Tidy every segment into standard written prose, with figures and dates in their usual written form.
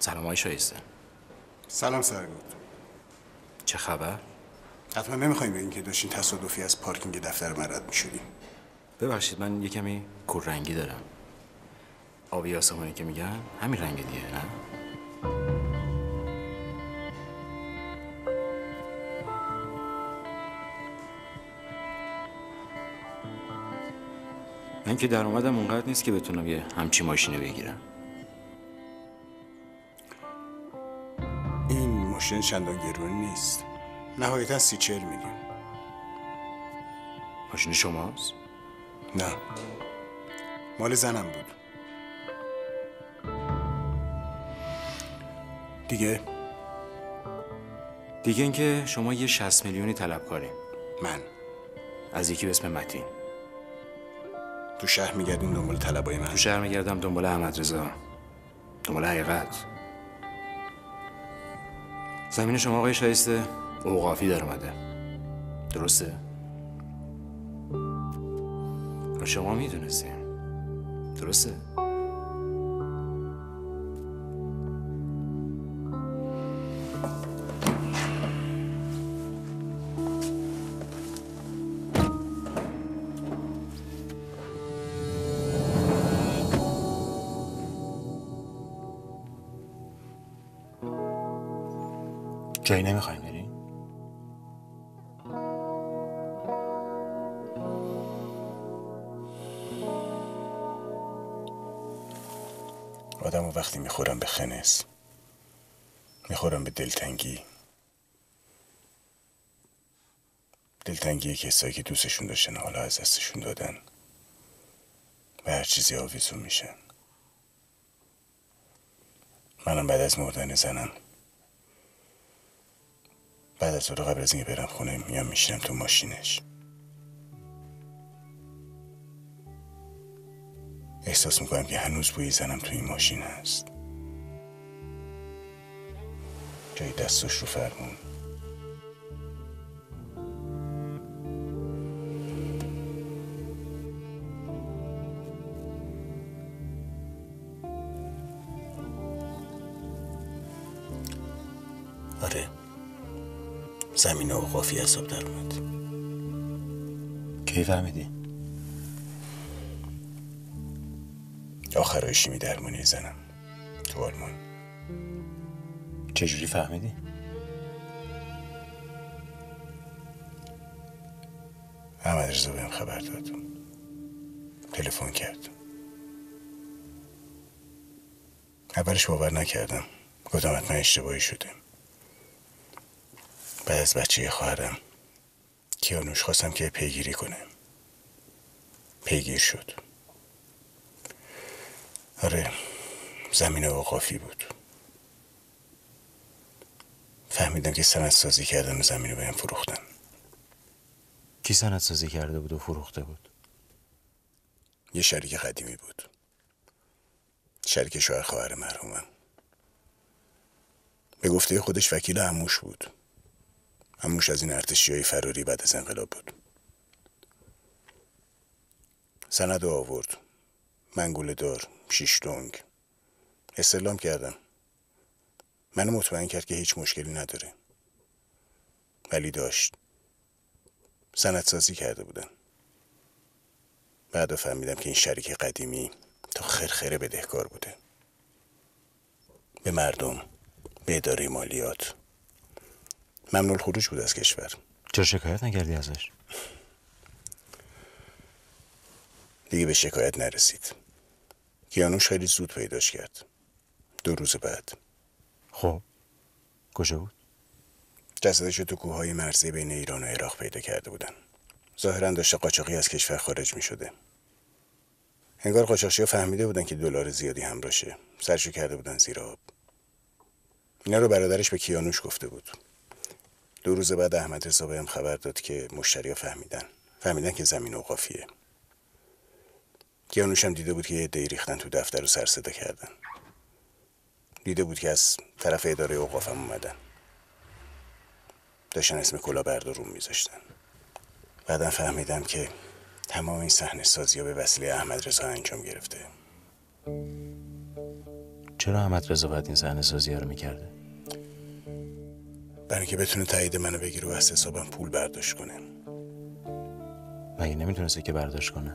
سلام آقای شایسته. سلام سرگود. چه خبر؟ حتما نمیخوایم بگین که داشتین تصادفی از پارکینگ دفتر من رد میشدیم. ببخشید من یه کمی کوررنگی دارم. آبی آسمانی که میگن همین رنگ دیگه نه؟ من که درآمدم اونقدر نیست که بتونم یه همچی ماشینه بگیرم. این ماشین چندان گرون نیست. نهایتا 30-40 میلیون. ماشین شماست؟ نه، مال زنم بود. دیگه اینکه شما یه 60 میلیونی طلبکارین. من از یکی به اسم متین. تو شهر میگردین دنبال طلبای من؟ تو شهر میگردم دنبال احمد رضا، دنبال حقیقت. زمین شما آقای شایسته اوقافی در اومده، درسته؟ و شما میدونستین، درسته؟ جایی نمیخواین برین؟ آدم و وقتی میخورم به خنس، میخورم به دلتنگی کسایی که دوستشون داشتن حالا از دستشون دادن و هر چیزی آویزون میشن. منم بعد از مردن زنم، بعد از رو قبل از اینکه برم خونه میام میشینم تو ماشینش. احساس میکنم که هنوز بوی زنم تو این ماشین هست، جای دستش رو فرمون. آره، زمین اوقافی حساب در اومد. کی فهمیدی؟ آخرای شیمی درمانی زنم تو آلمان. چجوری فهمیدی؟ احمد رضا بهم خبر داد، تلفن کرد. اولش باور نکردم، گفتم حتما اشتباهی شده. بعد از بچه خواهرم کیانوش خواستم که پیگیری کنه، پیگیر شد. آره، زمین اوقافی بود. فهمیدم که سندسازی کردن و زمین رو بهم فروختن. کی سندسازی کرده بود و فروخته بود؟ یه شریک قدیمی بود، شریک شوهر خواهر مرحومم. به گفته خودش وکیل عموش بود. عموش از این ارتشیای فراری بعد از انقلاب بود. سند آورد، منگوله دار، 6 دنگ. استعلام کردم، منو مطمئن کرد که هیچ مشکلی نداره، ولی داشت. سندسازی کرده بودن. بعد فهمیدم که این شریک قدیمی تا خرخره بدهکار بوده، به مردم، به اداره مالیات. ممنوع الخروج بود از کشور. چرا شکایت نکردی ازش؟ دیگه به شکایت نرسید. کیانوش خیلی زود پیداش کرد، 2 روز بعد. خب کجا بود؟ جسدش رو تو کوههای مرزی بین ایران و عراق پیدا کرده بودن. ظاهرا داشته قاچاقی از کشور خارج می شده. انگار قاچاقچی‌ها فهمیده بودن که دلار زیادی همراهشه، سرشو کرده بودن زیر آب. اینا رو برادرش به کیانوش گفته بود. 2 روز بعد احمد رضا بهم خبر داد که مشتری‌ها فهمیدن که زمین اوقافیه. کیانوش هم دیده بود که یه عده‌ای ریختن تو دفتر و سر صدا کردن. دیده بود که از طرف اداره اوقافم اومدن، داشتن اسم کلاهبردار رو میذاشتن. بعدم فهمیدم که تمام این صحنه سازی‌ها به وسیله احمد رضا انجام گرفته. چرا احمد رضا باید این صحنه سازی ها رو میکرده؟ برای اینکه بتونه تایید منو بگیره و از حسابم پول برداشت کنه. مگه نمیتونسته که برداشت کنه؟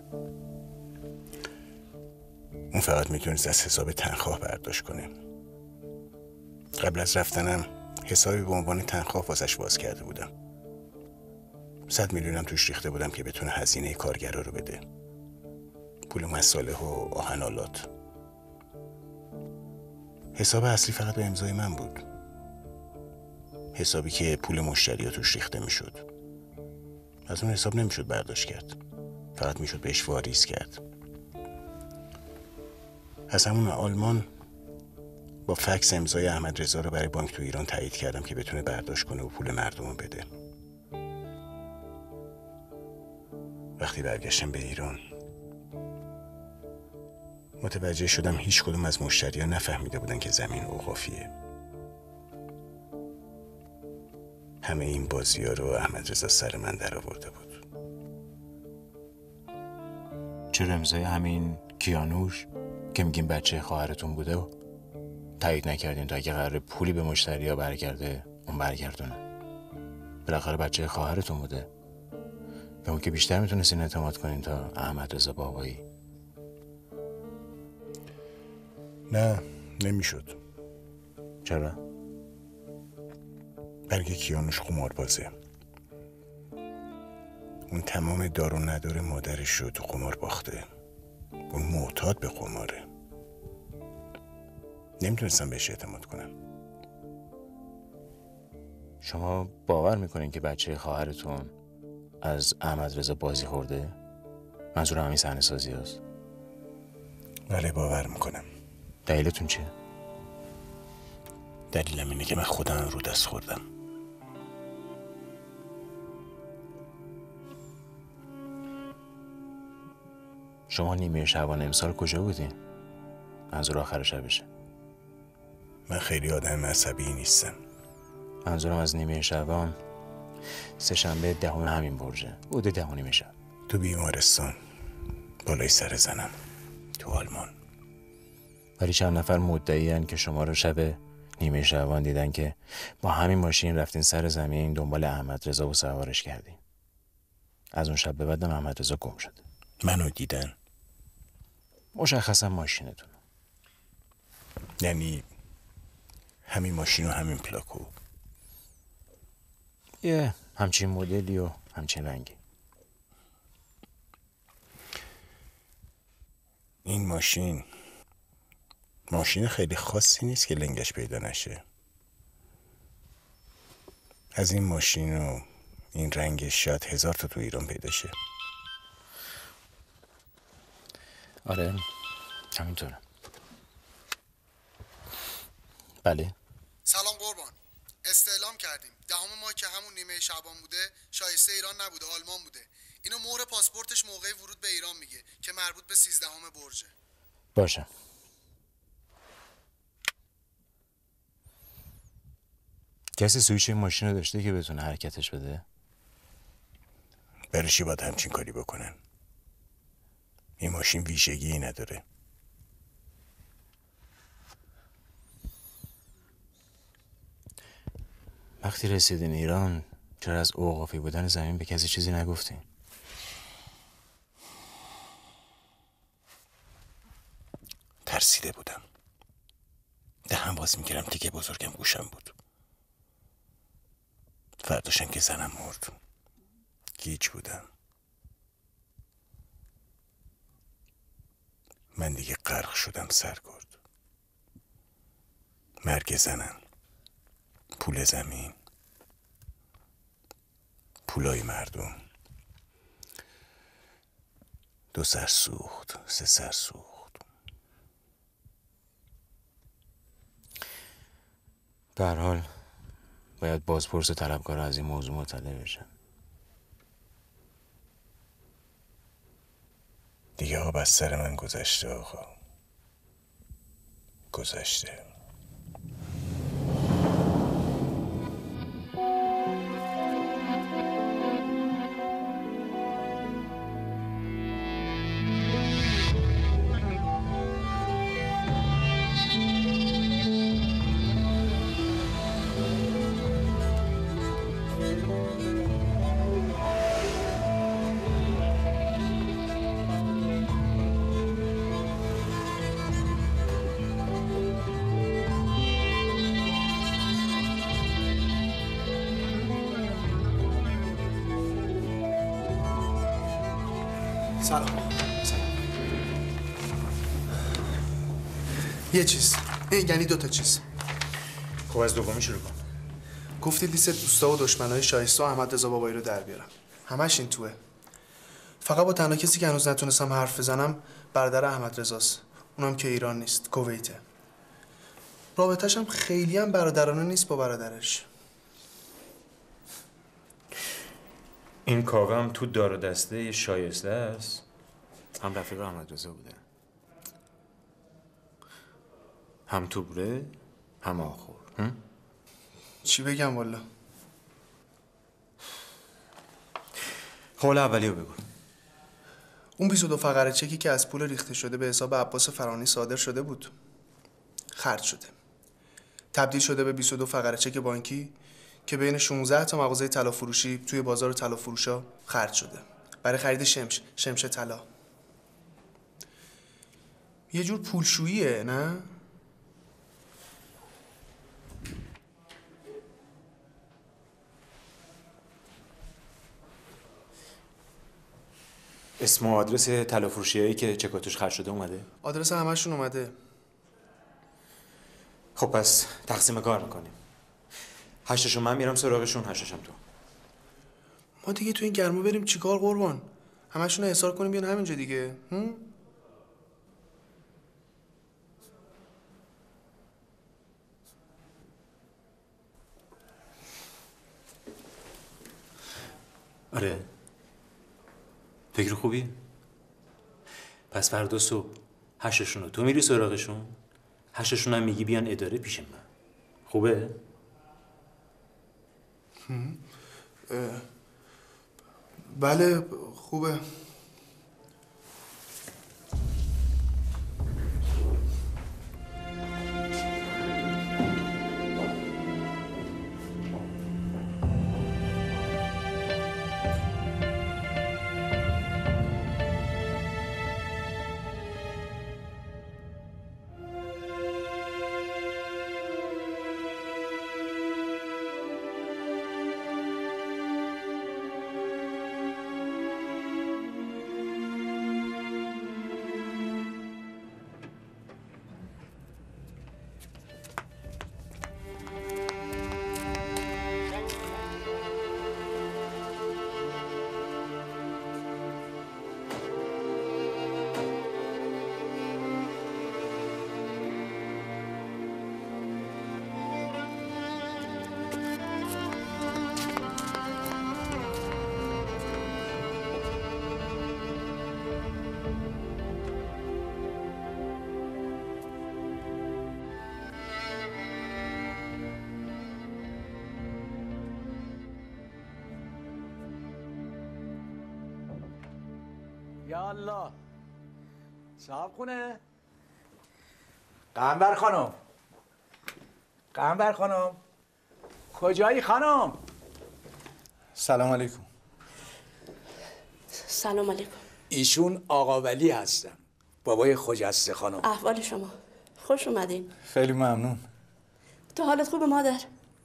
اون فقط میتونست از حساب تنخواه برداشت کنه. قبل از رفتنم حسابی به عنوان تنخواه واسش باز کرده بودم. 100 میلیونم توش ریخته بودم که بتونه هزینه کارگرا رو بده. پول مصالح و آهن‌آلات. حساب اصلی فقط به امضای من بود. حسابی که پول مشتری‌ها توش ریخته میشد. از اون حساب نمیشد برداشت کرد. فقط میشد بهش واریز کرد. از همون آلمان با فکس امضای احمد رضا رو برای بانک تو ایران تایید کردم که بتونه برداشت کنه و پول مردم رو بده. وقتی برگشتم به ایران متوجه شدم هیچ کدوم از مشتری‌ها نفهمیده بودن که زمین اوقافیه. همه این بازی‌ها رو احمد رضا سر من در آورده بود. چرا امضای همین کیانوش که میگیم بچه خواهرتون بوده و تایید نکردین تا اگه قراره پولی به مشتری‌ها برگرده اون برگردونه؟ بالاخره بچه خواهرتون بوده. به اون که بیشتر میتونستین اعتماد کنین تا احمد رضا بابایی. نه نمیشد. چرا؟ برگه کیانوش قماربازه. اون تمام دار و ندار مادرش رو تو قمار باخته. اون معتاد به قماره. نمیتونستم بهش اعتماد کنم. شما باور میکنین که بچه خواهرتون از احمد رضا بازی خورده؟ منظور همین صحنه سازی هست. بله باور میکنم. دلیلتون چیه؟ دلیلم اینه که من خودم رو دست خوردم. شما نیمه شبانه امسال کجا بودین؟ منظور آخر شبشه. من خیلی آدم عصبی نیستم. منظورم از نیمه شبان 3 شنبه 10 همین برجه. بوده 10 نیمه شب. تو بیمارستان بالای سر زنم تو آلمان. ولی چند نفر مدعی‌ان که شما رو شب نیمه شبان دیدن که با همین ماشین رفتین سر زمین دنبال احمد رضا و سوارش کردین. از اون شب به بعدم احمد رضا گم شده. منو دیدن؟ مشخصا ماشینتون. یعنی همین ماشین و همین پلاکو؟ یه همچین مدلی و همچین رنگی. این ماشین خیلی خاصی نیست که لنگش پیدا نشه. از این ماشین و این رنگش شاید 1000 تا تو ایران پیدا شه. آره همینطوره. بله. سلام قربان. استعلام کردیم 10 ماه که همون نیمه شعبان بوده شایسته ایران نبوده، آلمان بوده. اینو مهر پاسپورتش موقع ورود به ایران میگه که مربوط به 13 برجه. باشه. کسی سویچ این ماشین رو داشته که بتونه حرکتش بده؟ برای چی باید همچین کاری بکنن؟ این ماشین ویژگی نداره. وقتی رسیدین ایران چرا از اوقافی بودن زمین به کسی چیزی نگفتین؟ ترسیده بودم. دهن باز میکردم دیگه بزرگم گوشم بود. فرداشم که زنم مرد گیج بودم. من دیگه غرق شدم سرگرد. مرگ زنم، پول زمین، پولای مردم. 2 سر سوخت، 3 سر سوخت. به هر حال باید بازپرس و طلبکار از این موضوع مطلع بشن. دیگه آب از سر من گذشته آقا. گذشته. سلام. یه چیز، یعنی 2 تا چیز. خب از دومی شروع کن. گفتی لیست دوستا و دشمنای شایسته و احمد رضا بابایی رو در بیارم. همش این توه. فقط با تنها کسی که هنوز نتونستم حرف بزنم برادر احمد رضاست. اونم که ایران نیست، کویته. رابطه‌ش هم خیلی هم برادرانه نیست با برادرش. این کاوه هم تو دار و دسته شایسته است. هم رفیق احمد رضا بوده. هم توبره هم آخور. چی بگم والا؟ حال اولیو بگو. اون 22 فقره چکی که از پول ریخته شده به حساب عباس فرانی صادر شده بود. خرج شده. تبدیل شده به 22 فقره چک بانکی که بین 16 تا مغازه طلا فروشی توی بازار طلا فروشا خرج شده. برای خرید شمش طلا. یه جور پولشوییه، نه؟ اسم و آدرس طلا فروشیایی که چکاتوش خرج شده اومده؟ آدرس همشون اومده. خب پس تقسیم کار میکنیم. 8شو من میرم سراغشون، 8شم تو. ما دیگه تو این گرما بریم چیکار قربان؟ همشون رو احضار کنیم بیان همینجا دیگه. آره. فکر خوبی؟ پس فردا صبح 8شونو تو میری سراغشون، 8شون هم میگی بیان اداره پیش من. خوبه؟ بله خوبه. یا الله صاحب خونه قنبر خانم، قنبر خانم کجایی خانم؟ سلام علیکم. سلام علیکم. ایشون آقا ولی هستم، بابای خجسته خانم. احوال شما؟ خوش اومدین. خیلی ممنون. تو حالت خوبه مادر؟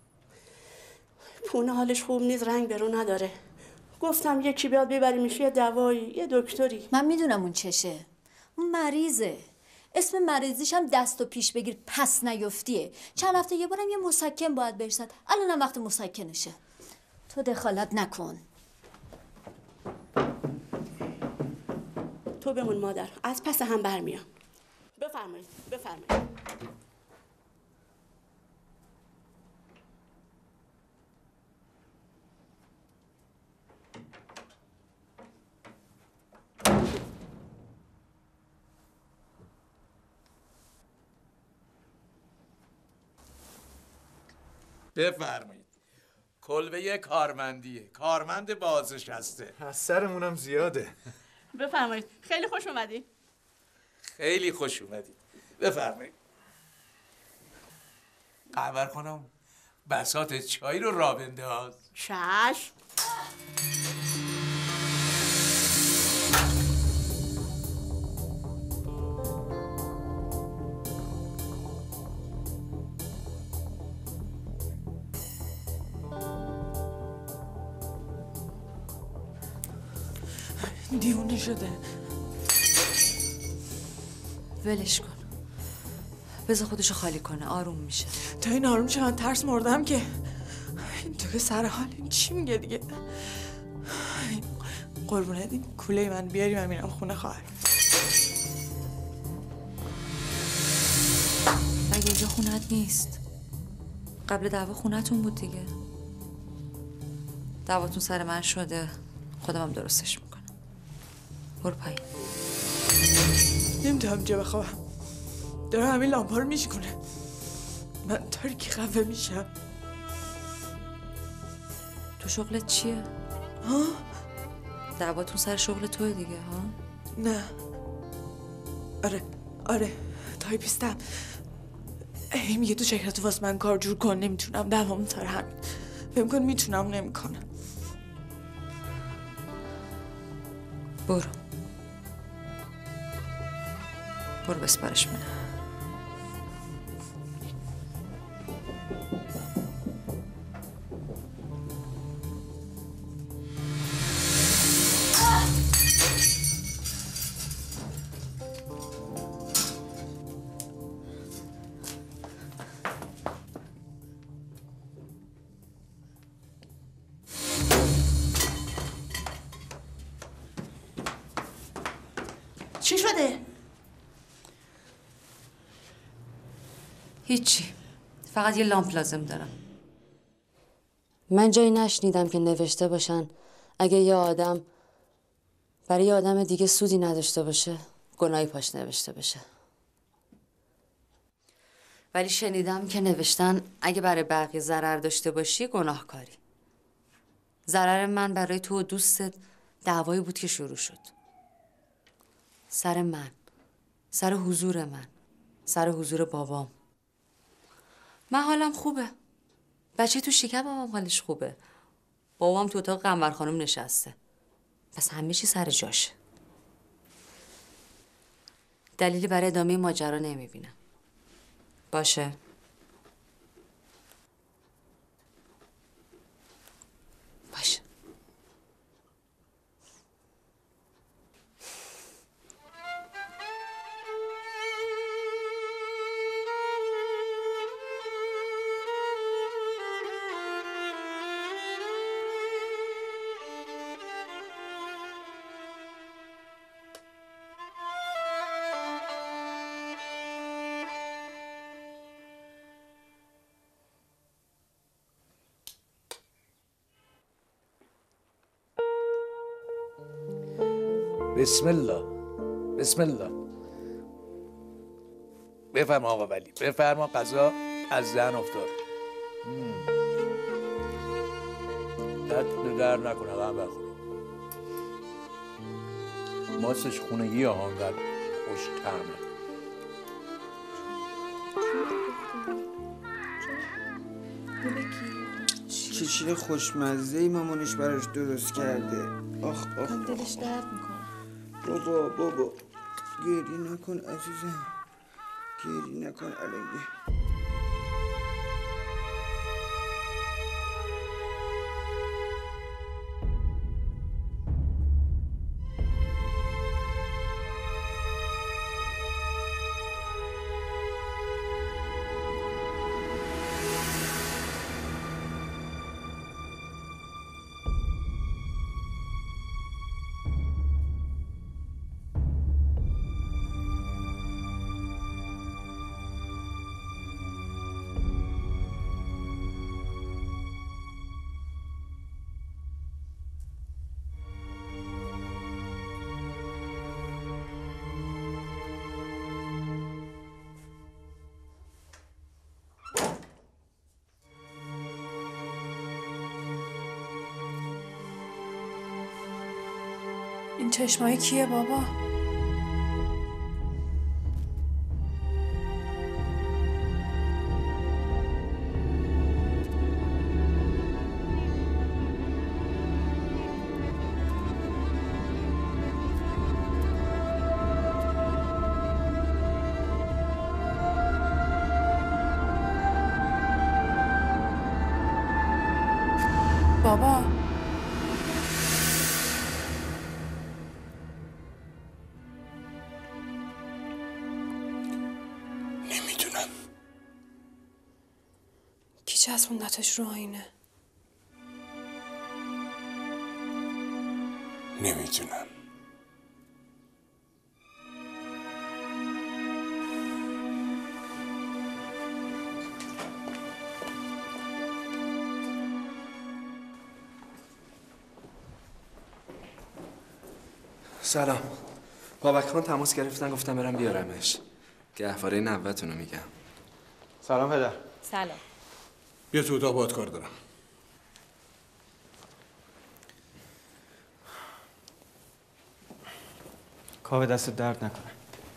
پونه حالش خوب نیست، رنگ برو نداره. گفتم یکی بیاد ببریمش یه دوایی، یه دکتری. من میدونم اون چشه. اون مریضه. اسم مریضیش هم دست و پیش بگیر پس نیفتیه. چند هفته یه بارم یه مسکن باید بهش زد. الانم وقت مسکنشه. تو دخالت نکن. تو بمون مادر، از پس هم برمیام. بفرمایید بفرمایید. بفرمایید. کلبه کارمندیه، کارمند بازنشسته. از سرمونم زیاده. بفرمایید. خیلی خوش اومدی. خیلی خوش اومدید. بفرمایید. قنبر خانم بساط چای رو راه بنداز. چشم. دیوونه شده. ولش کن، بذار خودشو خالی کنه، آروم میشه. تا این آروم شه من ترس مردم که این تو که سر حال این چی میگه دیگه. قربونت این کوله من بیاری من میرم خونه خواهر. مگه اینجا خونت نیست؟ قبل دعوا خونتون بود دیگه. دعواتون سر من شده، خودم هم درستش میکنم. برو پایین. نمیتونم اینجا بخوابم، داره همین لامپا رو میشکنه، من تاریکی خفه میشم. تو شغلت چیه؟ ها؟ دعواتون سر شغل توی دیگه ها؟ نه. آره تایپیستم. میگه تو شرکت واسه من کار جور کن، نمیتونم، دعوامون سر همین. فکر کن میتونم نمیکنم. برو بسپارش منه. چی شده؟ هیچی، فقط یه لامپ لازم دارم. من جایی نشنیدم که نوشته باشن اگه یه آدم برای یه آدم دیگه سودی نداشته باشه گناهی پاش نوشته بشه. ولی شنیدم که نوشتن اگه برای بقیه ضرر داشته باشی گناهکاری. ضرر من برای تو و دوستت دعوایی بود که شروع شد. سر من، سر حضور من، سر حضور بابام. من حالم خوبه. بچه تو شکمم هم حالش خوبه. بابام تو اتاق قمر خانم نشسته. پس همه چی سر جاشه. دلیلی برای ادامه ماجرا نمیبینم. باشه؟ باشه. بسم الله بسم الله. بفرما آقا ولی، بفرما. غذا از دهن افتاد. دست در نکنه غم بخور. ماستش خونگی ها انقدر خوش طعمه. چه چیز خوشمزه‌ای مامانش براش درست کرده. آخ دلش درد میکنه. بابا گریه نکن عزیزم، گریه نکن علیه. این چشمایی کیه بابا؟ چسبوندتش رو آینه؟ نمیتونم. سلام. بابک خان تماس گرفتن گفتم برم بیارمش. گهواره نوتونو میگم. سلام پدر. سلام. بیا تو اتاق باهات کار دارم. کاوه دست درد نکنه.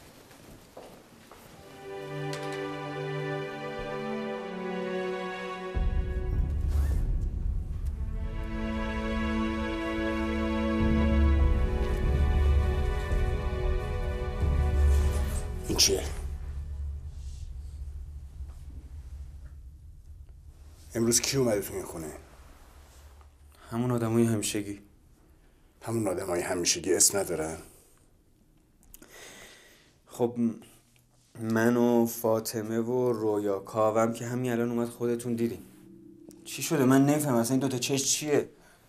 این چیه؟ امروز کی اومده تو این خونه؟ همون آدمای همیشگی. همون آدمای همیشگی اسم ندارن؟ خب من و فاطمه و رویا کاوم که همین الان اومد خودتون دیدین. چی شده؟ من نمیفهم اصلا این دوتا چش چیه؟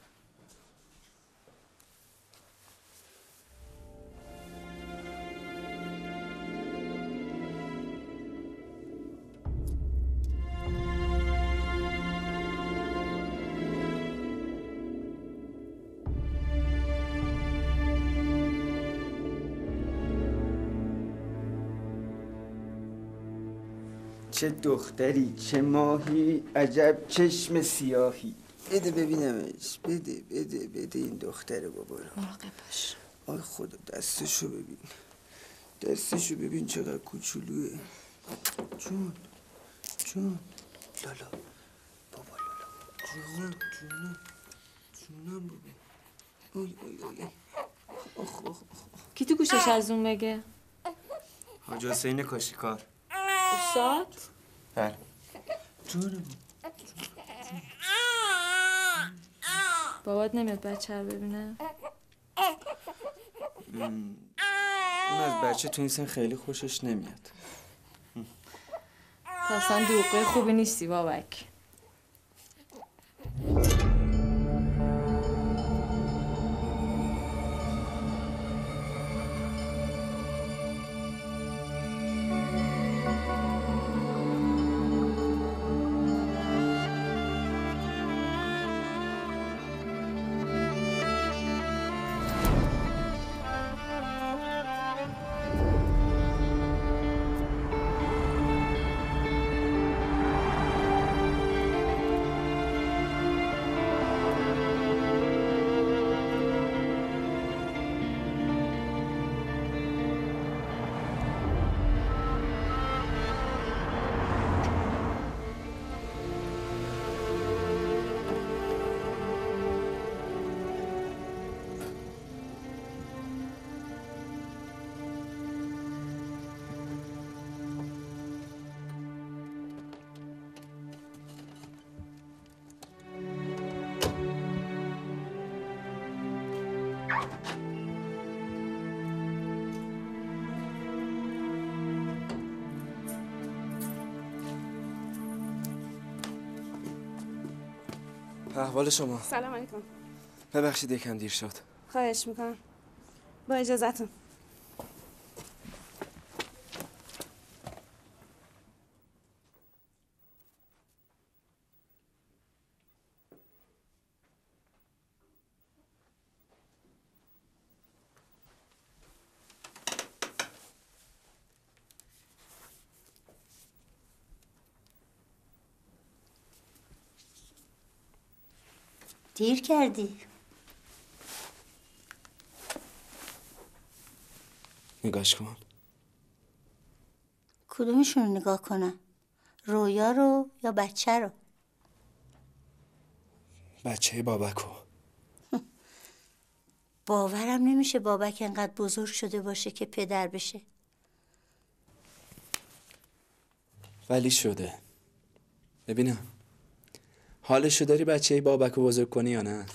چه دختری، چه ماهی، عجب چشم سیاهی. بده ببینمش. بده این دختر بابا رو. مراقب باش. آی خدا دستشو ببین. دستشو ببین چقدر کوچولوه. جون لالا بابا لالا. جونم بابا. آی کی تو گوشش از اون بگه؟ حاج حسین کاشیکار. استاد؟ بله. جونم. بابات نمیاد بچه رو ببینه؟ اون از بچه تو این سن خیلی خوشش نمیاد. تو اصلا دوقه خوبی نیستی بابک. احوال شما؟ سلام علیکم. ببخشید یکم دیر شد. خواهش میکنم. با اجازهتون. دیر کردی. نگاش کن. کدومشون رو نگاه کنم؟ رویا رو یا بچه رو؟ بچه بابکو. باورم نمیشه بابک انقدر بزرگ شده باشه که پدر بشه. ولی شده. ببینم حالشو داری بچه بابکو بزرگ کنی یا نه؟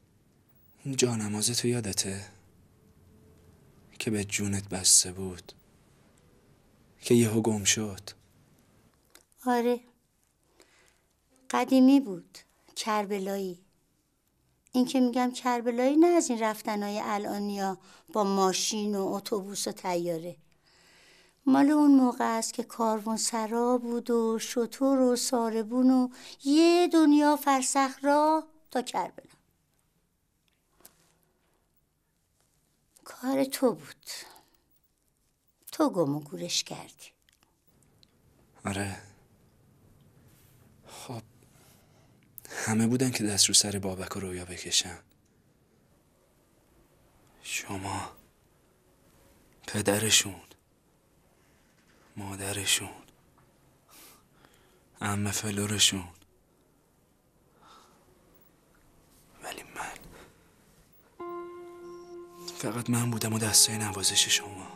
جانماز تو یادته؟ که به جونت بسته بود که یهو گم شد. آره، قدیمی بود، کربلایی. این که میگم کربلایی نه از این رفتنهای الانیا با ماشین و اتوبوس و طیاره. مال اون موقع است که کاروان سرا بود و شتر و ساربون و یه دنیا فرسخ راه تا کربلا. کار تو بود، تو گم و گورش کردی. آره. خب همه بودن که دست رو سر بابک و رویا بکشن. شما، پدرشون، مادرشون، عمه فلورشون. ولی فقط من بودم و دستای نوازش شما.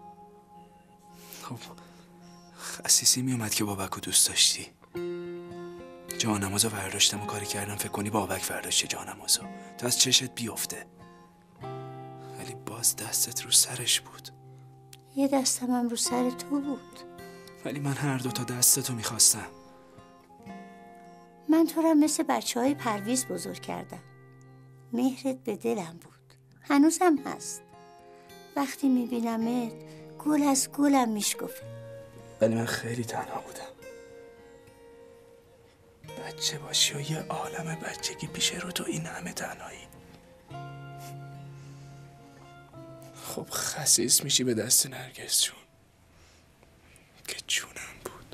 خب خصیصی میومد که بابک رو دوست داشتی. جانمازو برداشتم و کاری کردم فکر کنی بابک برداشته جانمازو تا از چشت بیفته. ولی باز دستت رو سرش بود. یه دستم هم رو سر تو بود. ولی من هر دو تا دستتو میخواستم. من تو را مثل بچه‌های پرویز بزرگ کردم. مهرت به دلم بود، هنوزم هست. وقتی میبینمت گل از گلم میشکفه. ولی من خیلی تنها بودم. بچه باشی و یه عالم بچگی پیش رو تو این همه تنهایی. خب خسیس میشی به دست نرگس جون که جونم بود.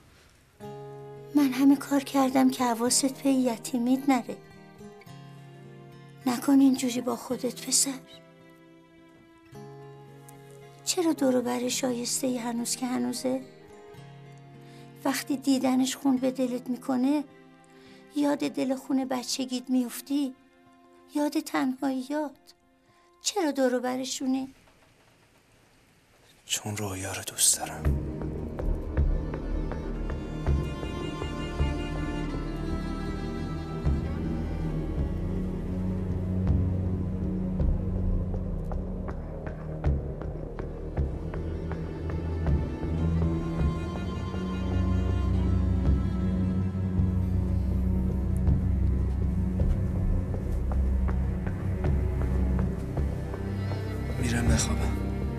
من همه کار کردم که حواست به یتیمیت نره. نکن اینجوری با خودت پسر. چرا دور و بر شایسته ای هنوز که هنوزه؟ وقتی دیدنش خون به دلت میکنه یاد دل خون بچگیت میفتی، یاد تنهاییات. چرا دور و برشونی؟ چون رویا رو دوست دارم. میرم بخوابم.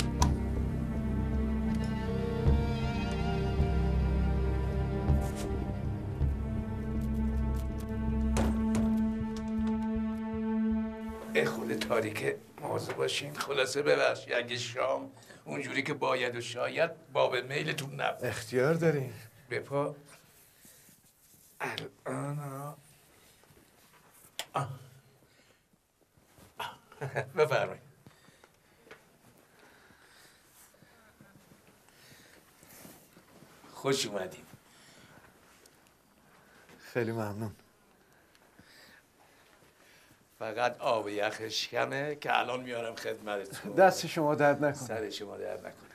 خود تاریک مواظب باشین. خلاصه ببخشید اگه شام اونجوری که باید و شاید باب میلتون نبود. اختیار دارین. به پا الان بفرمایید. خوش اومدیم. خیلی ممنون. فقط آب یخش کمه که الان میارم خدمتتون. دست شما درد نکنه. سر شما درد نکنه.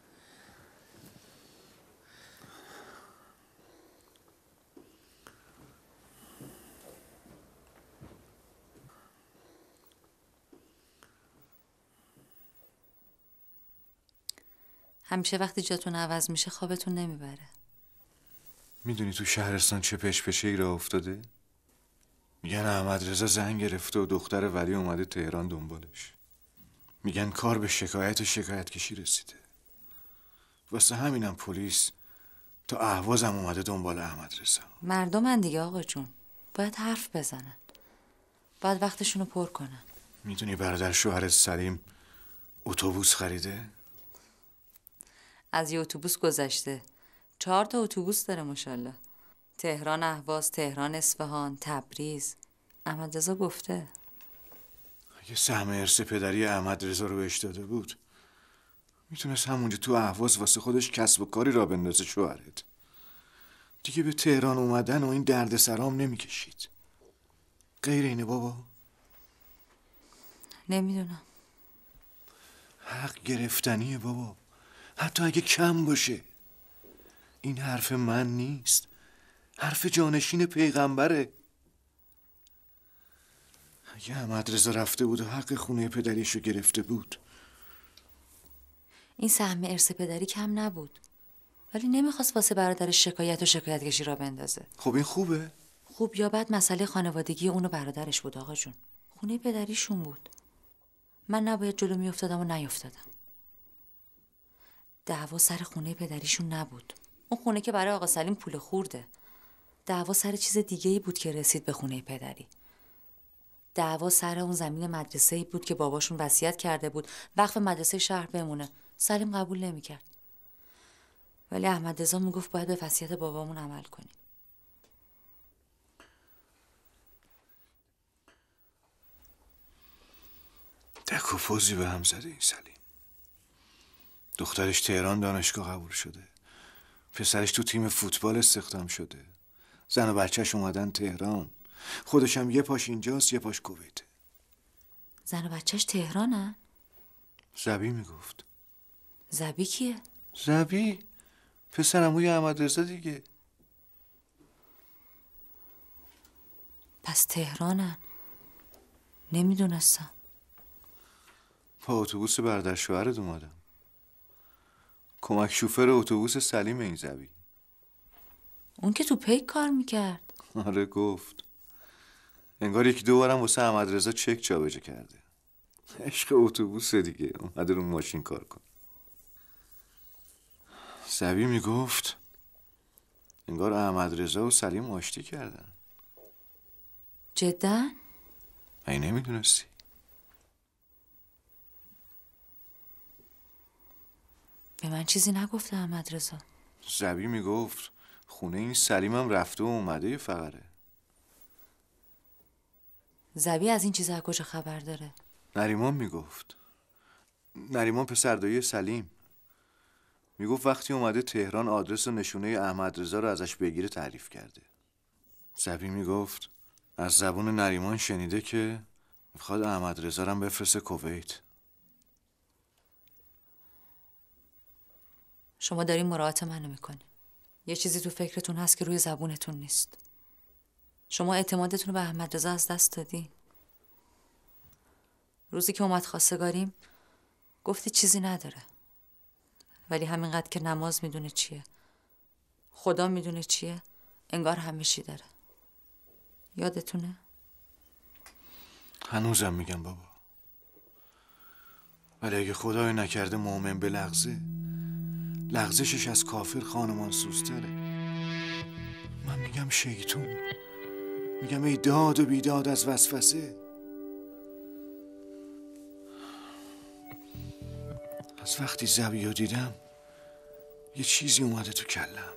همیشه وقتی جاتون عوض میشه خوابتون نمیبره. میدونی تو شهرستان چه پشپشه‌ای راه افتاده؟ میگن احمد رضا زنگ گرفته و دختر ولی اومده تهران دنبالش. میگن کار به شکایت و شکایت کشی رسیده. واسه همینم پلیس تا اهوازم اومده دنبال احمد رضا. مردمن دیگه آقا جون، باید حرف بزنن، باید وقتشونو پر کنن. میدونی برادر شوهر سلیم اتوبوس خریده؟ از یه اتوبوس گذشته، 4 تا اتوبوس داره ماشاءالله. تهران اهواز، تهران اصفهان، تبریز. احمد رضا گفته اگه سهم ارث پدری احمد رضا رو بهش داده بود میتونست همونجا تو اهواز واسه خودش کسب و کاری را بندازه. شوهرت دیگه به تهران اومدن و این درد سرام نمیکشید. غیر اینه بابا؟ نمیدونم. حق گرفتنیه بابا، حتی اگه کم باشه. این حرف من نیست، حرف جانشین پیغمبره. اگه احمد رضا رفته بود و حق خونه پدریشو گرفته بود. این سهم ارث پدری کم نبود. ولی نمیخواست واسه برادرش شکایت و شکایتکشی را بندازه. خب این خوبه؟ خوب یا بد مسئله خانوادگی اون و برادرش بود آقا جون. خونه پدریشون بود. من نباید جلو میافتادم و نیافتادم. دعوا سر خونه پدریشون نبود. اون خونه که برای آقا سلیم پول خورده. دعوا سر چیز دیگه‌ای بود که رسید به خونه پدری. دعوا سر اون زمین مدرسه‌ای بود که باباشون وصیت کرده بود وقف مدرسه شهر بمونه. سلیم قبول نمی‌کرد. ولی احمد رضا میگفت باید به وصیت بابامون عمل کنیم. دک و پوزی به هم زده این سلیم. دخترش تهران دانشگاه قبول شده. پسرش تو تیم فوتبال استخدام شده. زن و بچهش اومدن تهران. خودش هم یه پاش اینجاست یه پاش کویته. زن و بچهش تهرانن؟ زبی میگفت. زبی کیه؟ زبی پسر عموی احمد رضا دیگه. پس تهرانن. نمیدونستم. با اتوبوس برادر شوهرت اومدم. کمک شوفر اتوبوس سلیم این زبی. اون که تو پیک کار میکرد. آره گفت. انگار یکی دو بارم واسه احمد رضا چک جابجا کرده. عشق اتوبوس دیگه. اومده رو ماشین کار کن. زبی میگفت انگار احمد رضا و سلیم آشتی کردن. جدا؟ ای نمیدونستی؟ به من چیزی نگفته احمد رضا. زبی میگفت خونه این سلیم هم رفته و اومده یه فقره. زبی از این چیزا کجا خبر داره؟ نریمان میگفت. نریمان پسردایی سلیم. میگفت وقتی اومده تهران آدرس و نشونه احمد رضا رو ازش بگیره تعریف کرده. زبی میگفت از زبون نریمان شنیده که میخواد احمد رضا رو هم بفرسته کویت. شما دارین مراعات منو میکنین. یه چیزی تو فکرتون هست که روی زبونتون نیست. شما اعتمادتون رو به احمد رضا از دست دادین. روزی که اومد خواستگاریم گفتی چیزی نداره. ولی همینقدر که نماز میدونه چیه، خدا میدونه چیه، انگار همه چی داره. یادتونه؟ هنوزم میگم بابا. ولی اگه خدای نکرده مؤمن به لغزه، لغزشش از کافر خانمان سوزتره. من میگم شیطون. میگم ای داد و بیداد از وسوسه. از وقتی زبیو دیدم یه چیزی اومده تو کلم.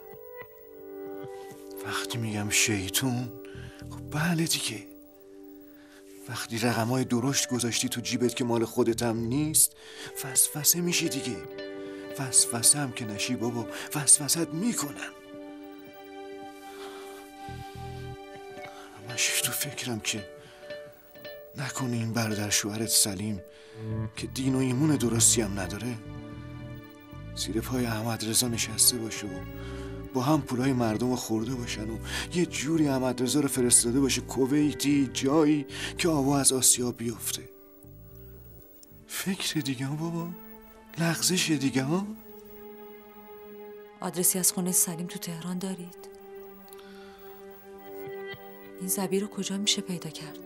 وقتی میگم شیطون، خب بله دیگه. وقتی رقمای درشت گذاشتی تو جیبت که مال خودت هم نیست، وسوسه میشی دیگه. وسوسه هم که نشی بابا، وسوسه‌ت میکنن. همش تو فکرم که نکنه این برادر شوهرت سلیم که دین و ایمون درستی هم نداره زیر پای احمد رضا نشسته باشه و با هم پولای مردم رو خورده باشن و یه جوری احمد رضا رو فرستاده باشه کویتی، جایی که آوا از آسیا بیفته. فکر دیگه ها بابا، لغزش دیگه ها. آدرسی از خونه سلیم تو تهران دارید؟ این زبی رو کجا میشه پیدا کرد؟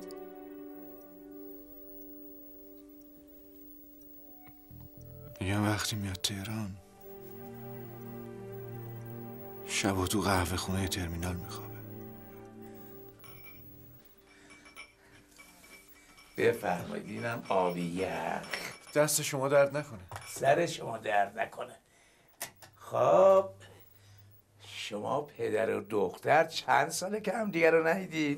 میگم وقتی میاد تهران شبا تو قهوه خونه ترمینال میخوابه. بفرمایید اینم آبی یخ. دست شما درد نکنه. سر شما درد نکنه. خب شما پدر و دختر چند ساله که هم دیگه رو ندیدین؟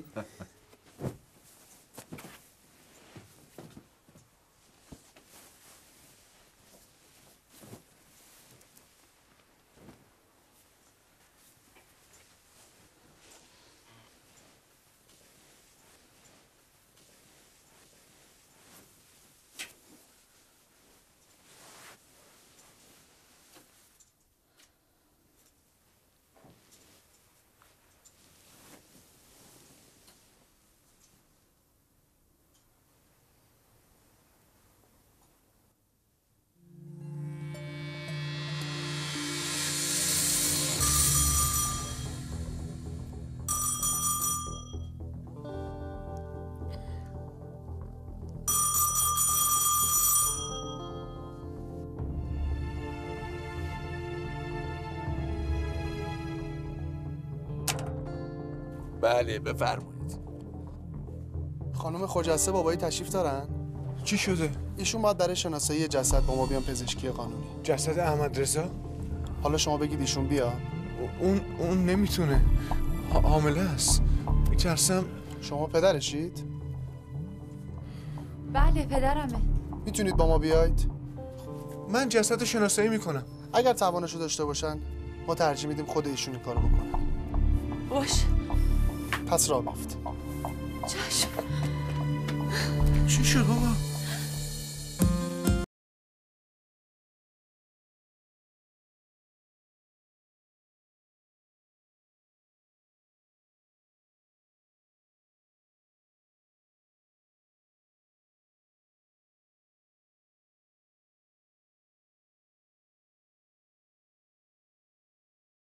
بله بفرمایید. خانم خجسته بابایی تشریف دارن؟ چی شده؟ ایشون باید برای شناسایی جسد با ما بیان پزشکی قانونی. جسد احمد رضا؟ حالا شما بگید ایشون بیا. اون نمیتونه. حامله است. میترسم. شما پدرشید؟ بله پدرمه. میتونید با ما بیاید؟ من جسد شناسایی میکنم. اگر توانشو داشته باشن ما ترجیح میدیم خود ایشون این کارو بکنن. باش. پس راه بیفت. چشم. چی شد بابا؟